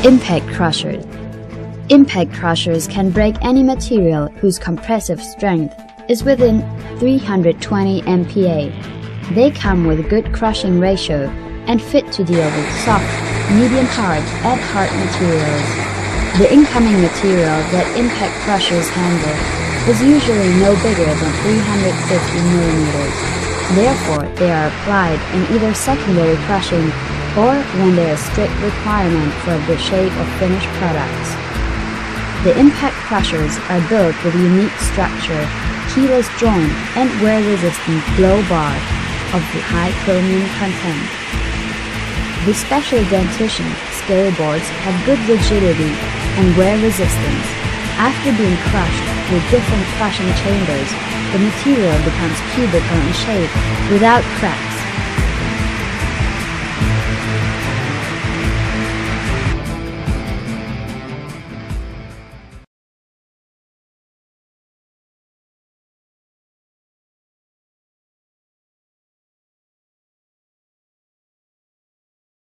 Impact crushers. Impact crushers can break any material whose compressive strength is within 320 MPa. They come with a good crushing ratio and fit to deal with soft, medium-hard, and hard materials. The incoming material that impact crushers handle is usually no bigger than 350 millimeters. Therefore, they are applied in either secondary crushing or when there is strict requirement for the shape of finished products. The impact crushers are built with a unique structure, keyless joint, and wear-resistant glow bar of the high chromium content. The special dentition scale boards have good rigidity and wear resistance. After being crushed with different crushing chambers, the material becomes cubical in shape without cracks.